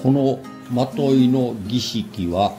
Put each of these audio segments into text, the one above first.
このまといの儀式は、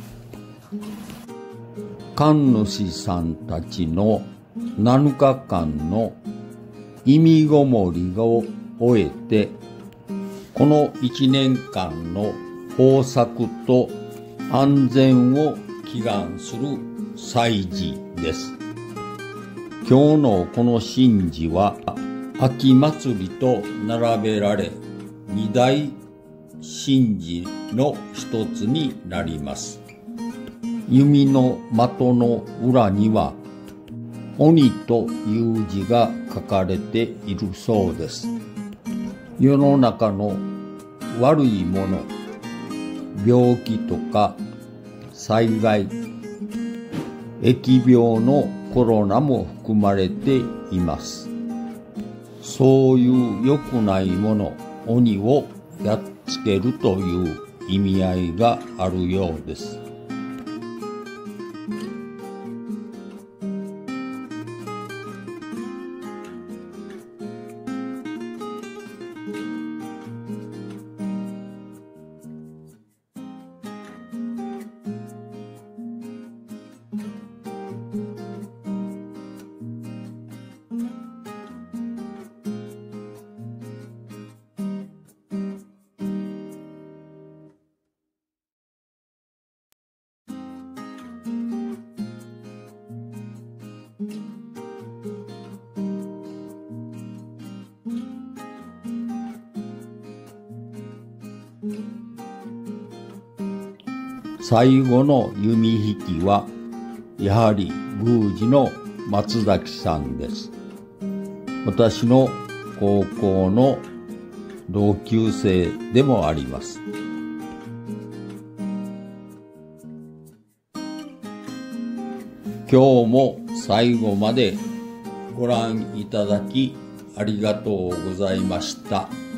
神主さんたちの7日間の忌みごもりを終えて、この1年間の豊作と安全を祈願する祭事です。今日のこの神事は、秋祭りと並べられ、二大神事の一つになります。弓の的の裏には、鬼という字が書かれているそうです。世の中の悪いもの、病気とか災害、疫病のコロナも含まれています。そういう良くないもの、鬼をやっつけるという意味合いがあるようです。最後の弓引きは、やはり宮司の松崎さんです。私の高校の同級生でもあります。今日も最後までご覧いただきありがとうございました。